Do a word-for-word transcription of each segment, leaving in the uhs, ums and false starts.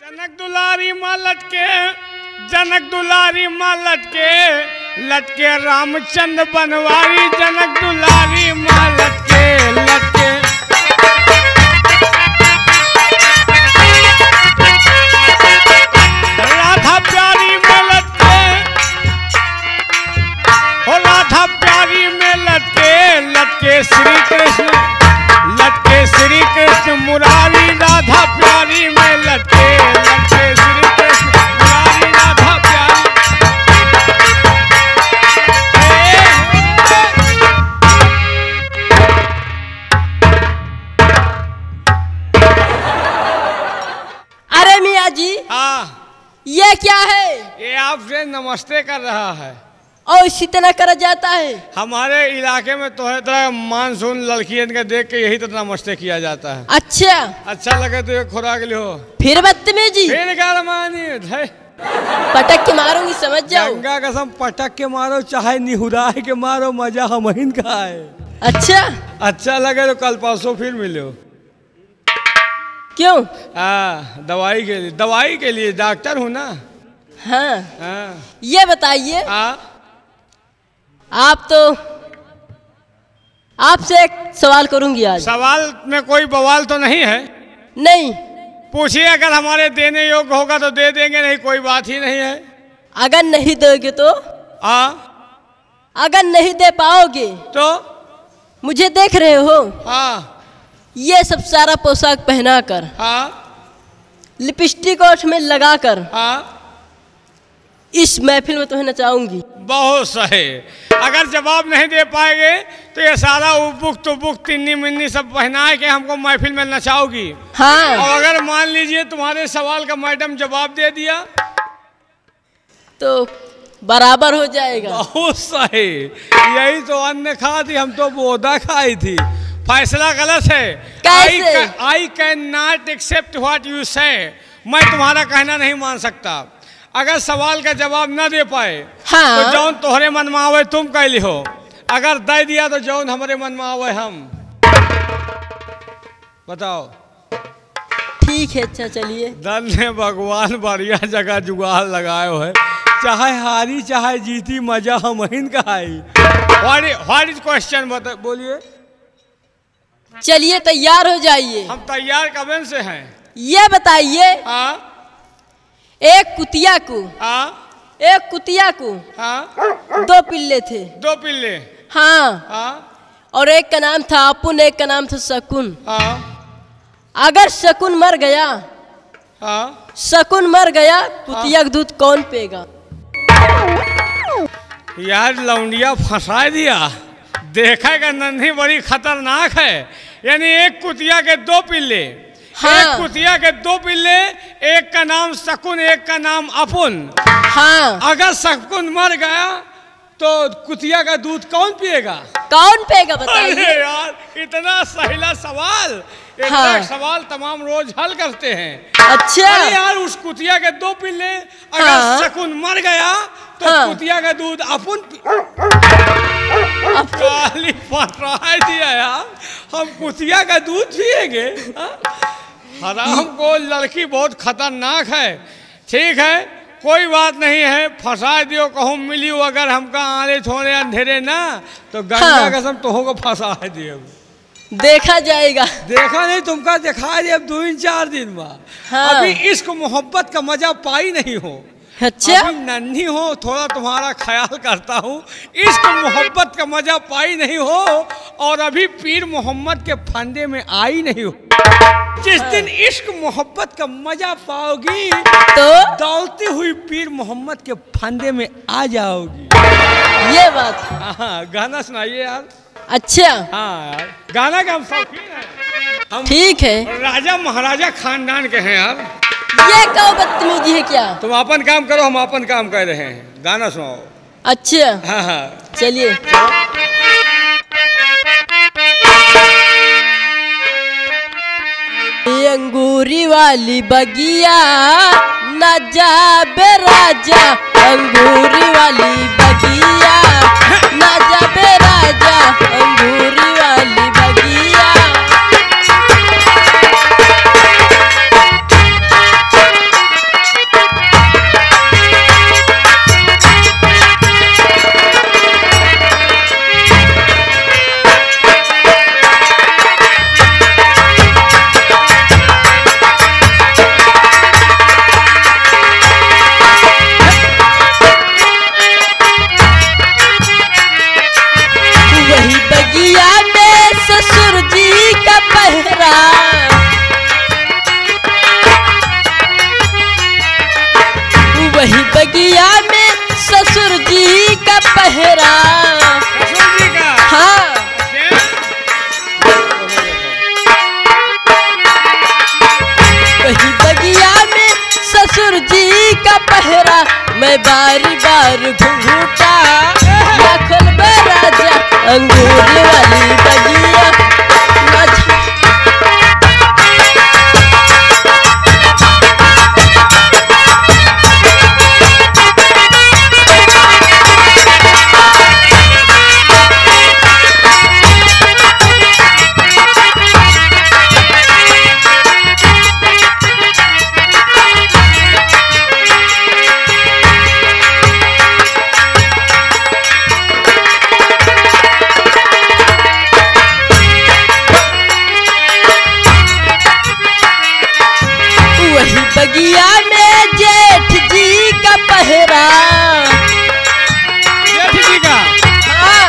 जनक दुलारी माँ लटके, जनक दुलारी माँ लटके, लटके रामचंद्र बनवारी। जनक दुलारी माँ लटके लटके, राधा प्यारी में लटके, हो राधा प्यारी में लटके, लटके श्री कृष्ण, लटके श्री कृष्ण मुरारी। राधा प्यारी में लटके, लटके श्री कृष्ण मुरारी। राधा प्यारी अरे मियाँ जी, हाँ, ये क्या है? ये आपसे नमस्ते कर रहा है। और इसी तरह करा जाता है? हमारे इलाके में तो है तरह मानसून लड़कियन के देख के यही तरह नमस्ते किया जाता है। अच्छा, अच्छा लगे तो एक खुराक लियो। फिर बदतमीजी, फिर क्या मानी धै। पटक के मारूंगी, समझ जाओ। गंगा कसम पटक के मारो चाहे निहुरा के मारो, मजा हमहिन का है। अच्छा अच्छा लगे तो कल परसों फिर मिलो। क्यों? हाँ, दवाई के लिए, दवाई के लिए डॉक्टर हूँ ना। हाँ, हाँ, ये बताइए, हाँ, आप तो आपसे एक सवाल करूंगी आज। सवाल में कोई बवाल तो नहीं है? नहीं। पूछिए, अगर हमारे देने योग्य होगा तो दे देंगे, नहीं कोई बात ही नहीं है। अगर नहीं दोगे तो? हाँ, अगर नहीं दे पाओगे तो मुझे देख रहे हो, हाँ, ये सब सारा पोशाक पहनाकर, हाँ, लिपस्टिक ओठ में लगाकर, हाँ, इस महफिल में तुम्हें नचाऊंगी। बहुत सही। अगर जवाब नहीं दे पाएंगे तो ये सारा उबुक तुबुक तिन्नी मिन्नी सब पहना के हमको महफिल में नचाओगी। हाँ। और अगर मान लीजिए तुम्हारे सवाल का मैडम जवाब दे दिया तो बराबर हो जाएगा। बहुत सही। यही तो अन्न खा थी, हम तो बोधा खाई थी। फैसला गलत है। कैसे? I can not accept what you say. मैं तुम्हारा कहना नहीं मान सकता। अगर सवाल का जवाब न दे पाए, हाँ, तो जौन तोहरे मन में आवे तुम कह ली हो। अगर दे दिया तो जौन हमारे मन में आवे हम। बताओ। ठीक है, अच्छा चलिए। धन्य भगवान, बढ़िया जगह जुगाड़ लगाए हो है। चाहे हारी चाहे जीती, मजा हमहिन का आई। व्हाट इज क्वेश्चन, बता बोलिए। चलिए तैयार हो जाइए। हम तैयार कब से हैं। ये बताइए, हाँ, एक कुतिया को, हाँ, एक कुतिया को हाँ, दो पिल्ले थे। दो पिल्ले। हाँ, हाँ, और एक का नाम था अपुन, एक का नाम था शकुन। हाँ, अगर शकुन मर गया, हाँ, शकुन मर गया, कुतिया का दूध कौन पेगा? यार लौंडिया फंसा दिया। देखेगा नन्ही बड़ी खतरनाक है। यानी एक कुतिया के दो पिल्ले। हाँ। एक कुतिया के दो पिल्ले, एक का नाम शकुन, एक का नाम अपुन। हाँ। अगर शकुन मर गया तो कुतिया का दूध कौन पिएगा? कौन पेगा अरे बताइए। यार इतना सहीला सवाल। इतना हाँ। सवाल तमाम रोज हल करते हैं। अच्छा। अरे यार उस कुतिया के दो पिल्ले, अगर हाँ। शकुन मर गया तो हाँ। कुतिया का दूध अपुन काली फटरा दिया यार। हम कुतिया का दूध पिएंगे? हराम को लड़की बहुत खतरनाक है। ठीक है, कोई बात नहीं है, फंसा दियो कहूँ मिलियो। अगर हमका आले थोड़े अंधेरे ना तो गंगा हाँ। कसम तुमको फंसा दियो। देखा जाएगा। देखा नहीं तुमका, दिखा दिया अब दो दिन चार दिन में। हाँ। अभी इश्क मोहब्बत का मजा पाई नहीं हो। अच्छा। अभी नन्ही हो, थोड़ा तुम्हारा ख्याल करता हूँ। इश्क मोहब्बत का मजा पाई नहीं हो और अभी पीर मोहम्मद के फंदे में आई नहीं हो। जिस दिन इश्क मोहब्बत का मजा पाओगी तो दौड़ती हुई पीर मोहम्मद के फंदे में आ जाओगी। ये बात। हाँ, गाना सुनाइए यार। अच्छा, हाँ यार, गाना का हम शौकीन हैं। हम ठीक है। राजा महाराजा खानदान के हैं यार। ये क्या बदतमीजी है क्या? तुम अपन काम करो, हम अपन काम कर रहे हैं। गाना सुनाओ। अच्छा, हाँ, हाँ, चलिए। अंगूरी वाली बगिया न जाबे राजा, अंगूरी वाली बगिया न जाबे राजा, अंगूरी वाली बगिया। जी का पहरा। ससुर जी का? हाँ। वही बगिया में ससुर जी का पहरा, मैं बारी बार घूंघूटा दाखल में राजा अंगूर वाली बगिया। बगिया में जेठ जी का पहरा। जेठ जी का? हाँ।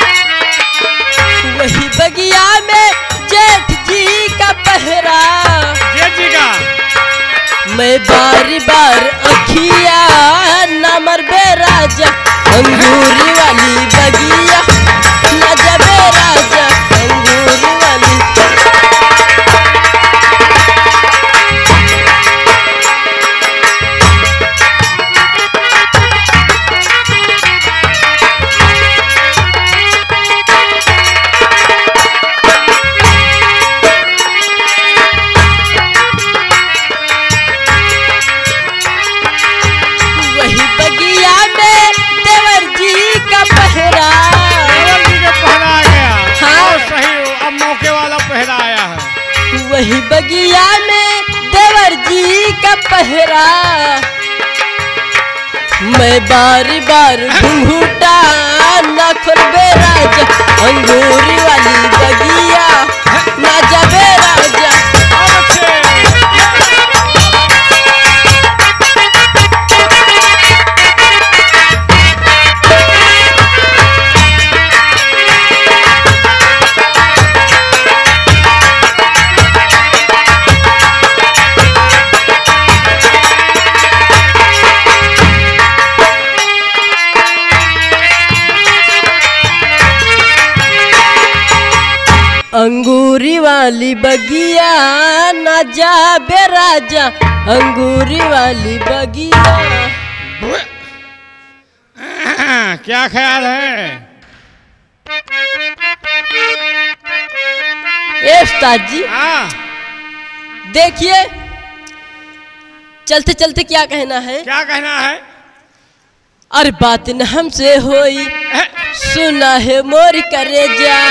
वही बगिया में जेठ जी का पहरा। जेठ जी का? मैं बारी बार अखिया नमर बे राजा अंगूरी वाली बगिया, न जबे राजा अंगूरी वाली। वही बगिया में देवर जी का पहरा, मैं बारी बार घूंघूटा न खोलबे राजा अंगूरी वाली बगिया, ना जाबे राजा। अंगूरी वाली बगिया ना जाबे राजा अंगूरी वाली बगिया। क्या ख्याल है? ए उस्ताद जी, देखिए चलते चलते क्या कहना है? क्या कहना है? अरे बात न हमसे होई सुना है मोर करे जा,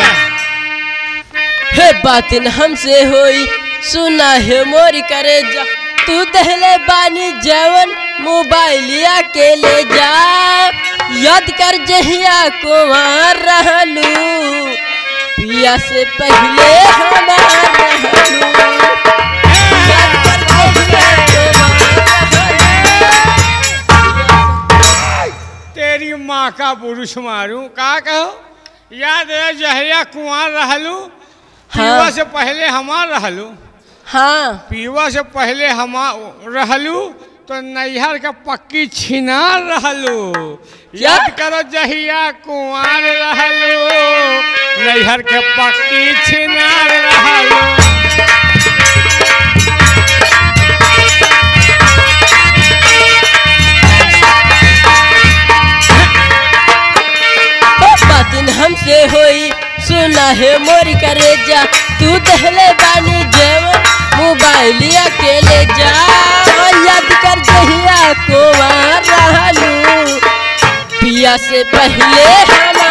हे बात न हमसे होई सुना है मोर करे जा। तू दहले बानी जवन मोबाइलिया के ले जा, याद कर जहिया कुमार रहलू पिया से पहले हमार रहलू। याद कर जहिया तेरी माँ का पुरुष मारू का कहो, याद है जहिया कुमार रहलू पीवा से पहले हमार रहलू। हाँ, पीवा से पहले हम रहलू तो नैहर का पक्की छिनार रहलू। याद करो जहिया कुंवार रहलू नैहर के पक्की छिनार रहलू। बात हमसे होई सुना है मोरी करे जा, तू दहले बानी जवन मोबाइलिया के ले जा। याद कर जहिया कुंवार रहलू पिया से पहले हम